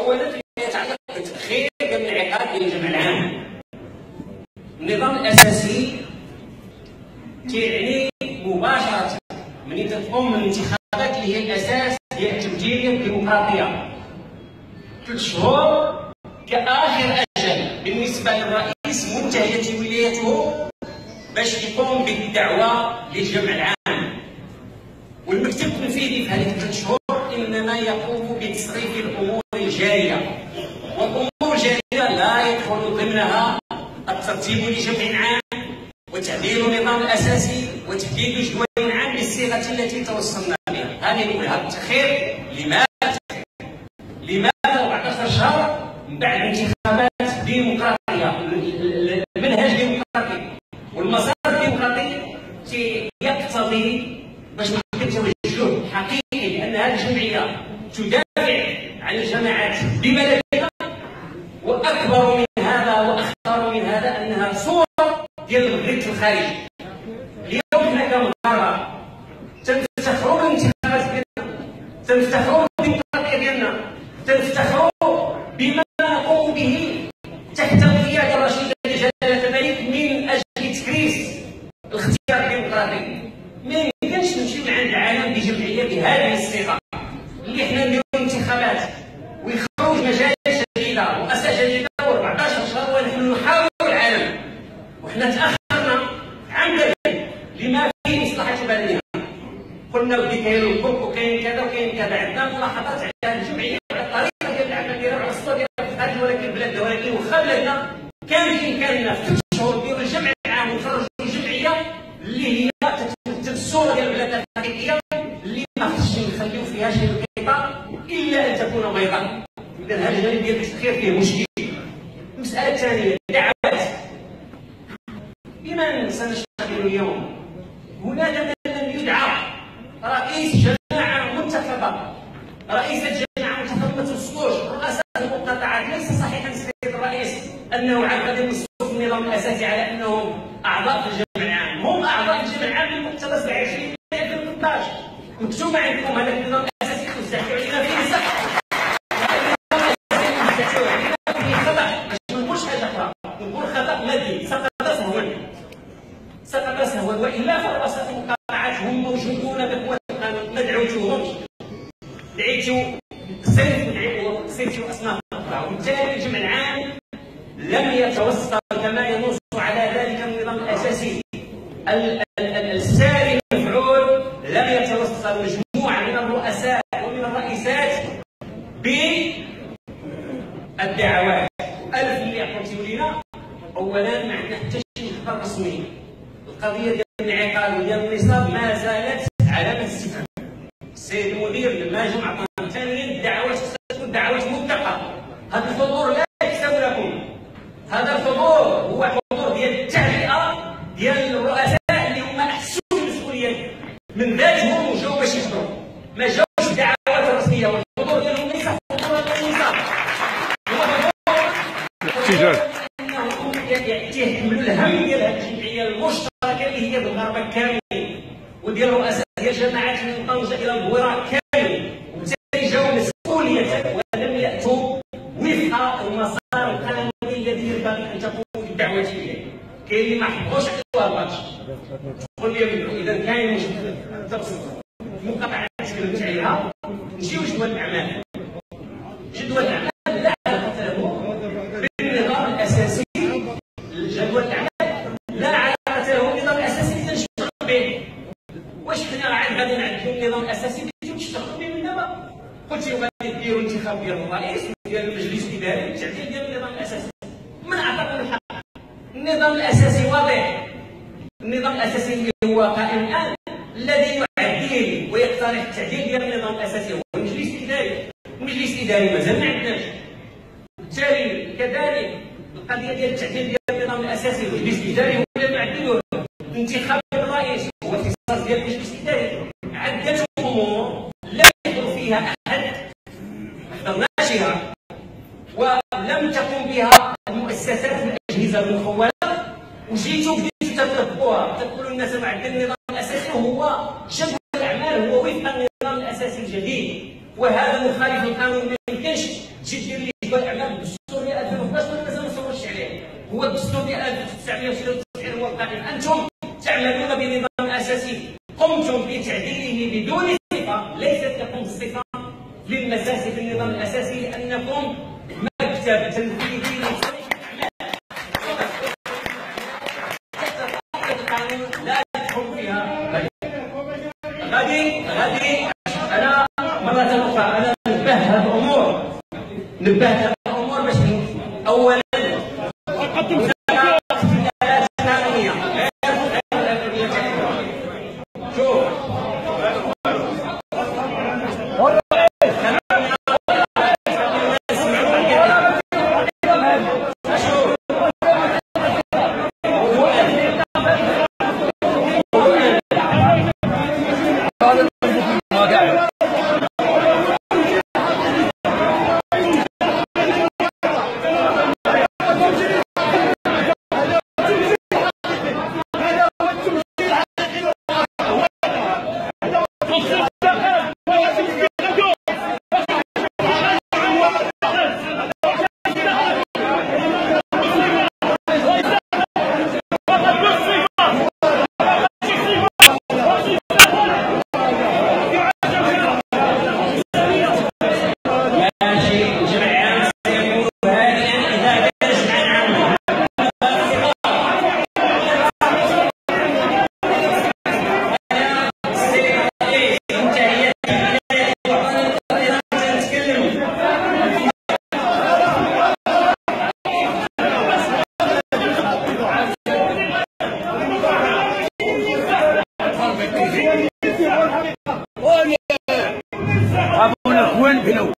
اولا فيما يتعلق بتاخير الانعقاد ديال الجمع العام. النظام الاساسي كيعني مباشره ملي تقوم من الانتخابات اللي هي الاساس ديال التبديليه الديمقراطيه 3 شهور كآخر أجل بالنسبة للرئيس منتهية ولايته باش يقوم بالدعوة للجمع العام. والمكتب التنفيذي في هذه 3 شهور إنما يقوم بتصريف الأمور الجارية، والأمور الجارية لا يدخل ضمنها الترتيب لجمع عام وتعديل النظام الأساسي وتحديد جدول عام بالصيغة التي توصلنا بها. هذه الأولى. التأخير لماذا 14 شهر من بعد انتخابات ديمقراطيه؟ المنهج ديمقراطي والمسار الديمقراطي يقتضي باش نحقق توجه حقيقي بان هذه الجمعيه تدافع عن الجماعات ببلدنا، واكبر من هذا واخطر من هذا انها صوره ديال المغرب في الخارج. اليوم حنا كمغاربه تنفتخروا بالانتخابات ديالنا، تنفتخروا بالديمقراطيه ديالنا، تنفتخروا بما نقوم به تحت القياده الرشيده لجلاله الملك من اجل تكريس الاختيار الديمقراطي. ما يمكنش نمشيو لعند العالم بجمعيه بهذه الصيغه اللي حنا نديرو انتخابات ويخرج مجالس جديده ورؤساء جديده و14 شهر ونحن نحاول العالم وحنا تاخرنا عمدا لما في مصلحه بلدنا. قلنا ودي كاين الكرك وكاين كذا وكاين كذا، عندنا ملاحظات على هذه الجمعيه وعلى الطريقه ديال العمل ديالها وعلى الصوره ديالها في الخارج ولكن بلادنا، ولكن واخا بلادنا كان بامكاننا في 3 شهور نديرو الجمع العام ونخرجوا الجمعيه اللي هي تمثل الصوره ديال بلادنا الحقيقيه اللي ما خصش نخليو فيها شي انقطاع الا ان تكون بيضاء. اذا هذا الجانب ديال التاخير فيه مشكل. المساله الثانيه الدعوات. بما سنشتغل اليوم هناك من يدعى رئيس جماعه منتخبه، رئيس الجماعه منتخبه ما توصلوش رؤساء المقاطعات. ليس صحيحا سيد الرئيس انه غادي يوصفوا في النظام الاساسي على انهم اعضاء في الجمع العام. هم اعضاء الجمع العام المقتبس ب 20 2013 مكتوبه عندكم. هذا النظام الاساسي توزعتوا علينا فيه صح. فيه خطا باش ما نقولش حاجه اخرى، نقول خطا مادي سقط سهوا والا فرؤساء المقاطعات هم موجودون بقوه القانون. ما دعوتوهمش، دعيتوا قسيتوا اصناف اخرى، وبالتالي الجمع العام لم يتوصل كما ينص على ذلك النظام الاساسي الساري المفعول. لم يتوصل مجموعه من الرؤساء ومن الرئيسات بالدعوات. الف اللي عطيتوا لنا اولا ما عندنا حتى شي خبر رسمي. القضيه ديال الانعقاد وديال النصاب ما زالت علامه استفهام. السيد المدير لما جمع ثانيا الدعوات تكون دعوات مطلقه. هذا الحضور لا يحسب لكم، هذا الحضور هو حضور ديال التهيئه ديال الرؤساء اللي هما احسوا بالمسؤوليه من ذاتهم وجاوا باش يحضروا، ما جاوش الدعوات الرسميه. والحضور ديالهم ليس حضور النصاب، هو حضور يحملوا الهم ديال هذه الجمعيه المشتركه اللي هي بالمغاربه كاملين وديال رؤساء ديال جماعات من طنجه الى البويره كامل، وبالتالي جاوا مسؤوليه ولم ياتوا وفق المسار القانوني الذي ينبغي ان تقوم بالدعوه اليه. كاين اللي ما حضروش عطوها الباتش تقول لي اذا كاين مشكل المقاطعات تكلمت عليها. نجيو جدول الاعمال. جدول الاعمال لا علاقه له بالنظام الاساسي. جدول الاعمال لا علاقه له بالنظام الاساسي اللي تنشتغل به. واش حنا عاد غادي نعدلوا النظام الاساسي اللي تنشتغلوا به من دابا؟ قلتي غادي ديروا انتخاب ديال الرئيس وديال المجلس الاداري والتعديل ديال النظام الاساسي. من عطاكم الحق؟ النظام الاساسي واضح. النظام الاساسي اللي هو قائم الان الذي يعدل ويقترح التعديل ديال النظام الاساسي هو المجلس الاداري. المجلس الاداري مازال ما عندناش. بالتالي كذلك القضيه ديال التعديل ديال النظام الاساسي والمجلس الاداري هو اللي معدلوه. انتخاب الرئيس هو اختصاص ديال المجلس الاداري. عده امور لم يحضر فيها احد، ما حضرناش ولم تقم بها المؤسسات والاجهزه المخوله، وجيتوا بديتوا تطبقوها تقولوا الناس معدل النظام الاساسي وهو جدول الاعمال هو وفق النظام الاساسي الجديد، وهذا مخالف للقانون. ما يمكنش تجي دير لي جدول اعمال بالدستور ديال 2011 وانا مازال ما صورتش عليه. هو الدستور ديال 1993 هو القائم. انتم تعملون بنظام اساسي قمتم بتعديله بدون صفه، ليست لكم الصفه للمساس في النظام الاساسي لانكم مكتب تنفيذي لصرف الاعمال. القانون لا تدخل فيها. غادي انا مره اخرى انا نبه هذه الامور باش اولا ابونا كوين بنو